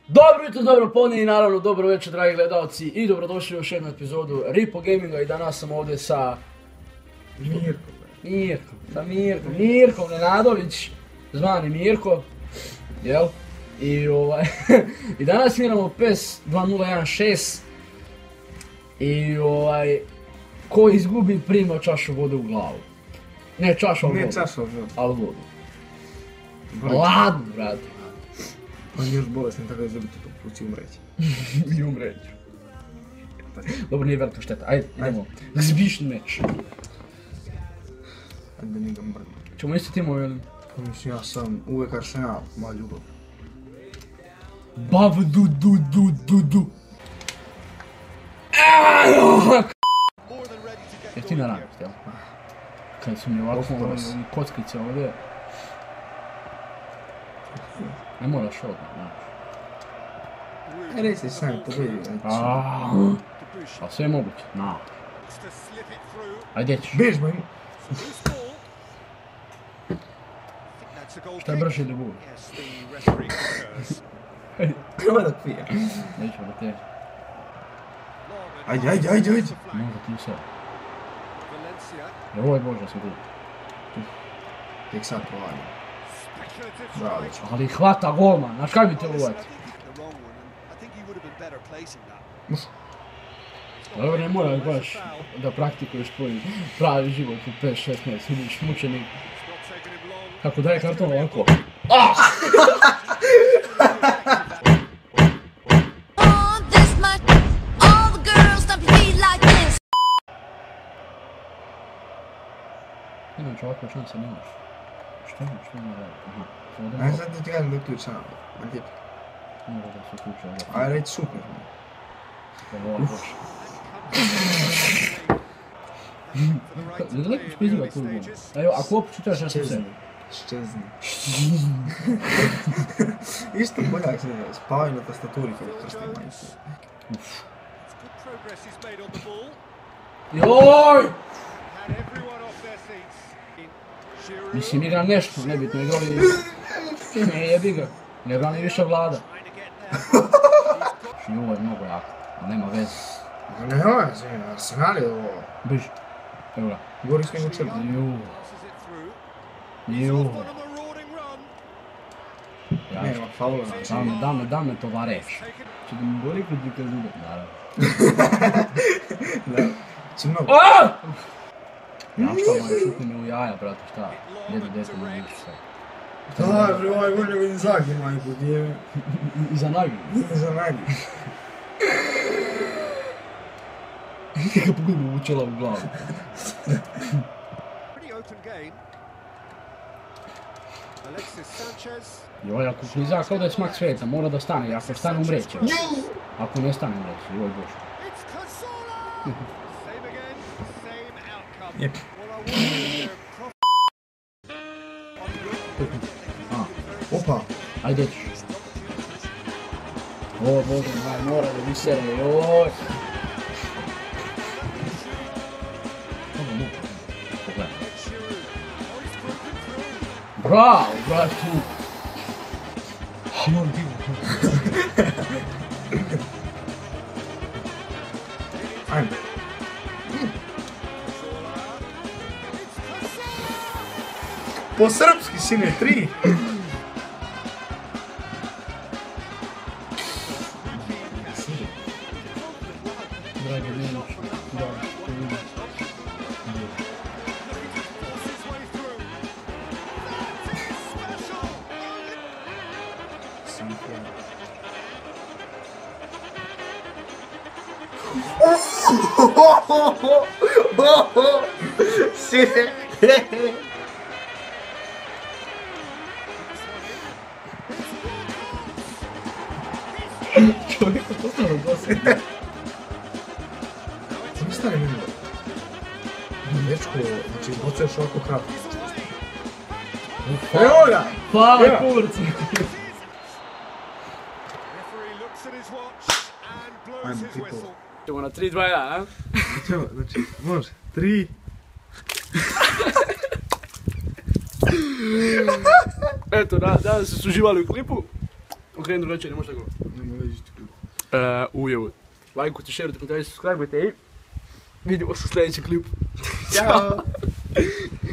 Dobro jutro, dobro podne i naravno dobro večer dragi gledalci i dobrodošli u još jednu epizodu Ripo Gaminga i danas sam ovdje sa Mirkom Nenadović, zvani Mirko, jel? I danas igramo PES 2016 i ko izgubi prima čašu vode u glavu. Ne čašu, ali vodu. Ne čašu, ali vodu. Ladno, brate. On je još bolestan, tako da izgubiti to plući i umreći. I umreću. Dobro, nije velika šteta, ajde, idemo. Zbišni meč. Ajde da mi ga mrdim. Ćemo isti timovi, jel? Pa mislim, ja sam uvijek Arsenal, moja ljubav. Bav du. Jer ti na rangost, jel? Kad su mi ovako kockice ovdje. Ne moraš odmah, znaš. Reci sam, pobedi. A sve je moguće, na. Ajde ćeš. Bež, moj. Šta je brže ili budi? Prvo da pije. Neću da te. Ajde. Možda ti sve. Ovo je Božja sam glup. Tek sad provadim. Bravo. Ali hvata golman, znaš kaj bi te uvati? Dobro, ne moraš baš da praktikuješ tvoj pravi život u PES 16, vidiš mučenik. Kako daje karton ovako? Inače ovakve šanse nemaš. Što ima radi? Ajde sad da ti kažem da uključam. Ajde. Mora da se uključa ovdje. Ajde reći super. Ovo je boš. Ne da leko spiziva tu gonu. Evo, ako opet čitaš ja sam se. Ščezni. Isto boljak se spavaju na tastaturi kada kršti majice. Joj! Mislim, igram nešto, nebitno, igrali... Ne, jebi ga. Ne igram ni više vlada. Ovo je mnogo jako, ali nema veze. Nema veze, Arsenal je ovo. Biš. Evo ga. Gori smo im učeli. Juuu. Nema faula znači. Da me tovareš. Če da mi boli kod dika zube, naravno. Da. Če mnogo. Ja šta moj šutni me u jaja, brate, šta? Jedno dete na više sve. Da, bre, ovaj bolje go Inzaghi, majku, djeve. Iza nagi. Iza nagi. Neka pogledamo u čela u glavu. Joj, ako kliza kao da je smak sveta, mora da stane, ako stane umreće. Ako ne stane umreće, joj bož. Jep. Opa. Ajde ćeš. O bože moj, mora da mi sere, joj. Pogledaj. Bravo, bratu. Moram divu. Ajme. Po srpski, sine, 3. Dragi Denić, da, što vidim. Sine. Čovjek, to stvarno dosadno. Sami stane mimo. Dečko, znači, bocuješ ovako kratko. Evo ga! Hvala kurcu! Ajmo, tipo. Ćemo na 3, 2, 1, a? Znači, može. 3. Eto, danas ste uživali u klipu. Okreni drugačije, ne može tako. Nema veze ti. Ujevo. Lajkujte, šerujte, komentarajte, subscribe-ujte i vidimo se u sljedećem klipu. Ćao!